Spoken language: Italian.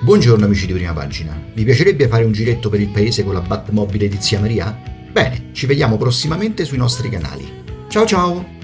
Buongiorno amici di Prima Pagina, vi piacerebbe fare un giretto per il paese con la Batmobile di Zia Maria? Bene, ci vediamo prossimamente sui nostri canali. Ciao ciao!